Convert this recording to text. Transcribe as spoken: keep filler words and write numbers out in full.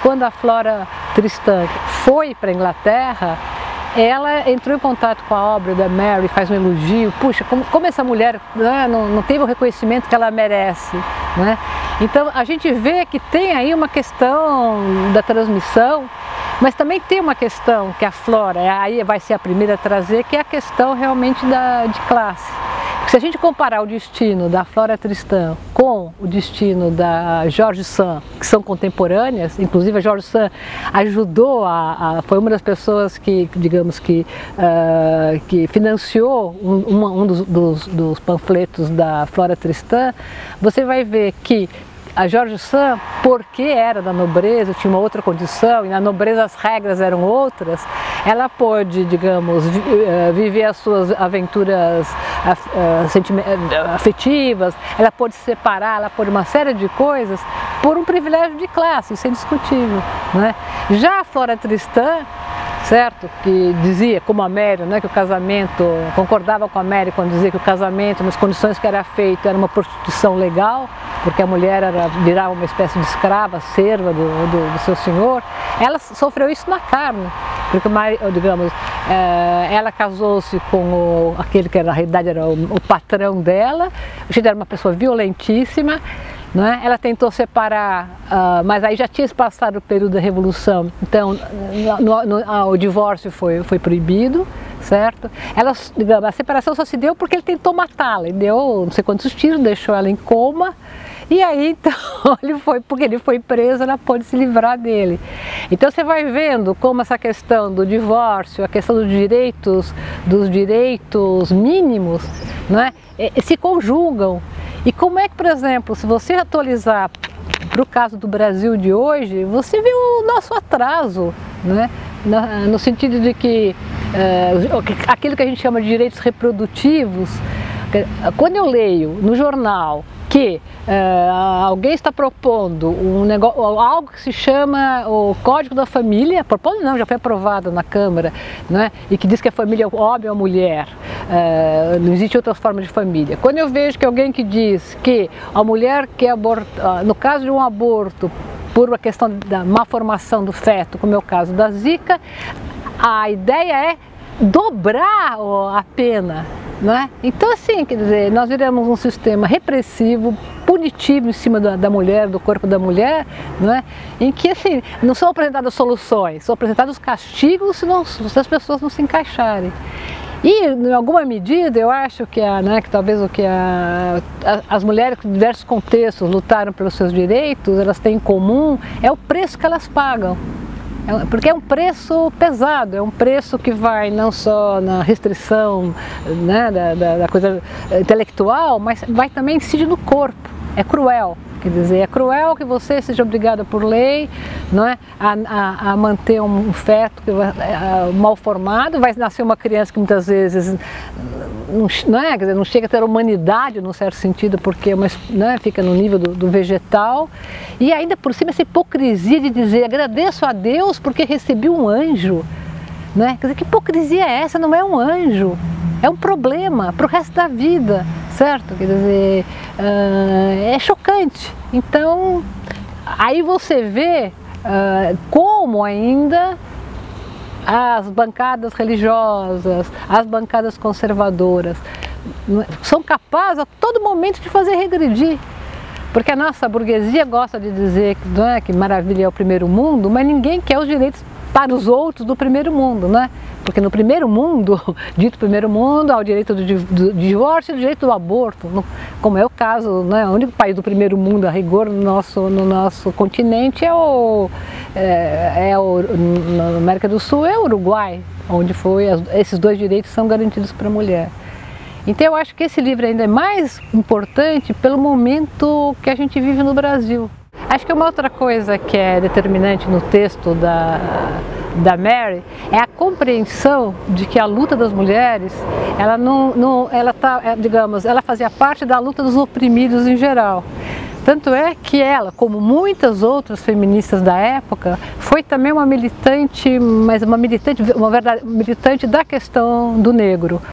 quando a Flora Tristan foi para a Inglaterra, ela entrou em contato com a obra da Mary, faz um elogio, puxa, como, como essa mulher, né, não, não teve o reconhecimento que ela merece, né? Então a gente vê que tem aí uma questão da transmissão, mas também tem uma questão que a Flora, aí vai ser a primeira a trazer, que é a questão realmente da, de classe. Porque se a gente comparar o destino da Flora Tristan com o destino da George Sand, que são contemporâneas, inclusive a George Sand ajudou, a, a, foi uma das pessoas que, digamos que, uh, que financiou um, uma, um dos, dos, dos panfletos da Flora Tristan, você vai ver que a George Sand, porque era da nobreza, tinha uma outra condição, e na nobreza as regras eram outras, ela pôde, digamos, viver as suas aventuras afetivas, ela pôde se separar, ela pôde uma série de coisas por um privilégio de classe, isso é indiscutível, né? Já a Flora Tristan, certo? Que dizia, como a Mary, né, que o casamento, concordava com a Mary quando dizia que o casamento, nas condições que era feito, era uma prostituição legal, porque a mulher era, virava uma espécie de escrava, serva do, do, do seu senhor. Ela sofreu isso na carne, porque, digamos, é, ela casou-se com o, aquele que na realidade era o, o patrão dela, o jeito era uma pessoa violentíssima. Não é? Ela tentou separar, uh, mas aí já tinha passado o período da Revolução, então no, no, no, o divórcio foi, foi proibido, certo? Ela, digamos, a separação só se deu porque ele tentou matá-la, ele deu não sei quantos tiros, deixou ela em coma, e aí então, ele foi, porque ele foi preso, ela pôde se livrar dele. Então você vai vendo como essa questão do divórcio, a questão dos direitos, dos direitos mínimos, não é? Se conjugam. E como é que, por exemplo, se você atualizar para o caso do Brasil de hoje, você vê o nosso atraso, né? No, no sentido de que é, aquilo que a gente chama de direitos reprodutivos, quando eu leio no jornal que uh, alguém está propondo um negócio, algo que se chama o Código da Família, propondo não, já foi aprovado na Câmara, né? E que diz que a família é homem ou mulher, uh, não existe outra forma de família. Quando eu vejo que alguém que diz que a mulher que aborta, no caso de um aborto, por uma questão da má formação do feto, como é o caso da Zika, a ideia é dobrar a pena. Né? Então assim, quer dizer, nós viramos um sistema repressivo, punitivo em cima da, da mulher, do corpo da mulher, né? Em que assim, não são apresentadas soluções, são apresentados castigos se, não, se as pessoas não se encaixarem. E, em alguma medida, eu acho que, a, né, que talvez o que a, a, as mulheres em diversos contextos lutaram pelos seus direitos, elas têm em comum, é o preço que elas pagam. Porque é um preço pesado, é um preço que vai não só na restrição, né, da, da, da coisa intelectual, mas vai também incidir no corpo, é cruel. Quer dizer, é cruel que você seja obrigada por lei, não é, a, a, a manter um feto que vai, a, mal formado, vai nascer uma criança que muitas vezes não, não, é, quer dizer, não chega a ter humanidade num certo sentido, porque uma, né, fica no nível do, do vegetal, e ainda por cima essa hipocrisia de dizer agradeço a Deus porque recebi um anjo. Né? Quer dizer, que hipocrisia é essa? Não é um anjo, é um problema para o resto da vida, certo? Quer dizer, uh, é chocante. Então, aí você vê uh, como ainda as bancadas religiosas, as bancadas conservadoras são capazes a todo momento de fazer regredir. Porque a nossa burguesia gosta de dizer que, não é, que maravilha é o primeiro mundo, mas ninguém quer os direitos para os outros do primeiro mundo, né? Porque no primeiro mundo, dito primeiro mundo, há o direito do, do, do divórcio e o direito do aborto, no, como é o caso, né? O único país do primeiro mundo a rigor no nosso, no nosso continente é o, é, é o, na América do Sul é o Uruguai, onde foi, as, esses dois direitos são garantidos para a mulher. Então eu acho que esse livro ainda é mais importante pelo momento que a gente vive no Brasil. Acho que uma outra coisa que é determinante no texto da, da Mary é a compreensão de que a luta das mulheres, ela não, não ela tá, digamos, ela fazia parte da luta dos oprimidos em geral. Tanto é que ela, como muitas outras feministas da época, foi também uma militante, mas uma militante, uma verdade, militante da questão do negro.